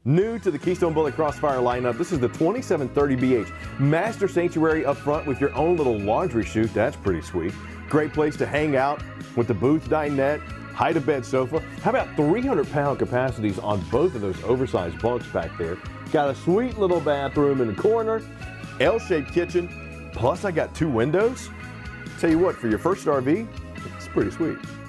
New to the Keystone Bullet Crossfire lineup, this is the 2730BH Master Sanctuary up front with your own little laundry chute. That's pretty sweet. Great place to hang out with the booth dinette, hide-a-bed sofa. How about 300-pound capacities on both of those oversized bunks back there? Got a sweet little bathroom in the corner, L-shaped kitchen, plus I got 2 windows. Tell you what, for your first RV, it's pretty sweet.